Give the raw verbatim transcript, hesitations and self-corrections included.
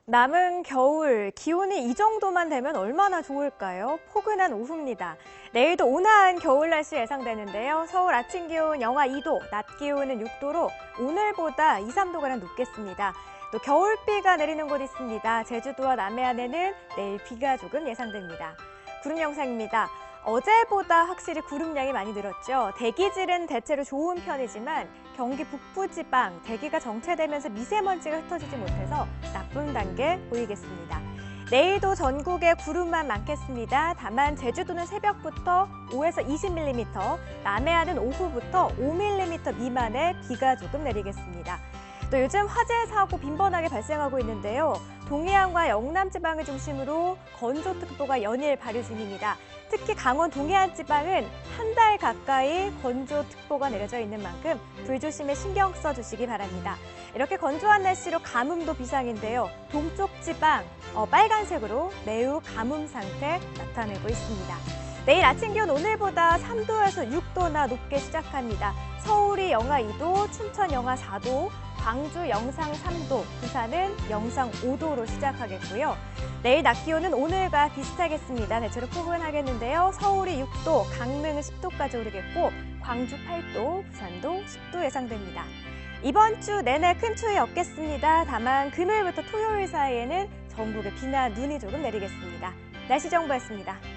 남은 겨울, 기온이 이 정도만 되면 얼마나 좋을까요? 포근한 오후입니다. 내일도 온화한 겨울 날씨 예상되는데요. 서울 아침 기온 영하 이 도, 낮 기온은 육 도로 오늘보다 이, 삼 도가량 높겠습니다. 또 겨울비가 내리는 곳 있습니다. 제주도와 남해안에는 내일 비가 조금 예상됩니다. 구름 영상입니다. 어제보다 확실히 구름량이 많이 늘었죠. 대기질은 대체로 좋은 편이지만 경기 북부지방 대기가 정체되면서 미세먼지가 흩어지지 못해서 나쁨 단계 보이겠습니다. 내일도 전국에 구름만 많겠습니다. 다만 제주도는 새벽부터 오에서 이십 밀리미터, 남해안은 오후부터 오 밀리미터 미만의 비가 조금 내리겠습니다. 또 요즘 화재 사고 빈번하게 발생하고 있는데요. 동해안과 영남 지방을 중심으로 건조특보가 연일 발효 중입니다. 특히 강원 동해안 지방은 한 달 가까이 건조특보가 내려져 있는 만큼 불조심에 신경 써주시기 바랍니다. 이렇게 건조한 날씨로 가뭄도 비상인데요. 동쪽 지방 어, 빨간색으로 매우 가뭄 상태 나타내고 있습니다. 내일 아침 기온 오늘보다 삼 도에서 육 도나 높게 시작합니다. 서울이 영하 이 도, 춘천 영하 사 도, 광주 영상 삼 도, 부산은 영상 오 도로 시작하겠고요. 내일 낮 기온은 오늘과 비슷하겠습니다. 대체로 포근하겠는데요. 서울이 육 도, 강릉은 십 도까지 오르겠고 광주 팔 도, 부산도 십 도 예상됩니다. 이번 주 내내 큰 추위 없겠습니다. 다만 금요일부터 토요일 사이에는 전국에 비나 눈이 조금 내리겠습니다. 날씨 정보였습니다.